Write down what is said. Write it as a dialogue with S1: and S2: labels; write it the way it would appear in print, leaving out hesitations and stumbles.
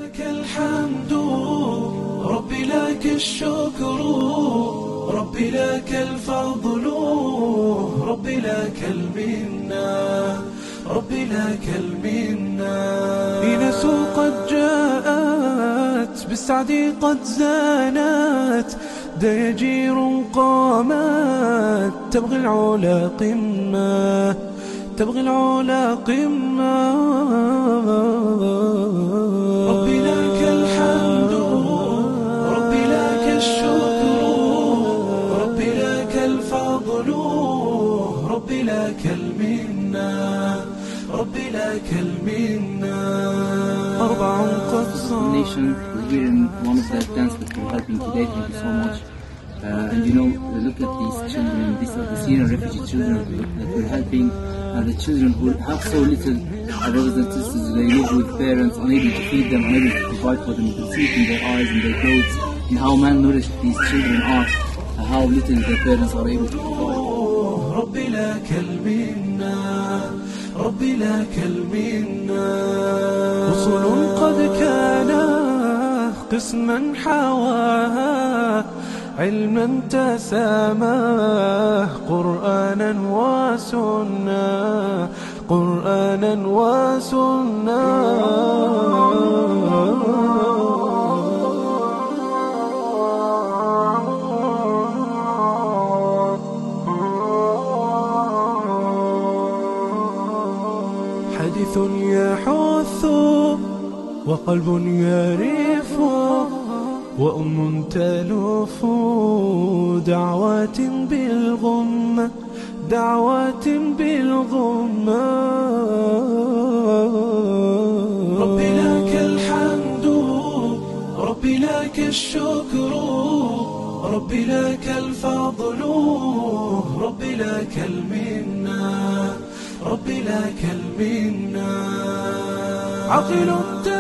S1: لك الحمد ربي لك الشكر ربي لك الفضل ربي لك المنة ربي لك المنة. إنس قد جاءت بالسعد قد زانت دياجير قامت تبغي العلا قمة تبغي العلا قمة. ربي لك الحمد ربي لك الشكر ربي لك الفضل ربي لك المنة ربي لك المنة. أربع قد
S2: Nation was in one of the tents that we're helping today. Thank you so much. And you know, look at these children, these are the Syrian refugee children that we're helping, and the children who have so little brothers and sisters. They live with parents, unable to feed them, unable to provide for them. You can see it in their eyes and their clothes, and how malnourished these children are, and how little their parents are able to provide.
S1: ربي لك المنة ربي لك المنة. رسل قد كان قسما حواها علما تساماه قرآنا وسنة قرآنا وسنة. حديث يحث وقلب يرف وأم تلف دعوات بالغمة دعوات بالغمة. ربي لك الحمد ربي لك الشكر ربي لك الفضل ربي لك المنة ربي لك المنة. عقل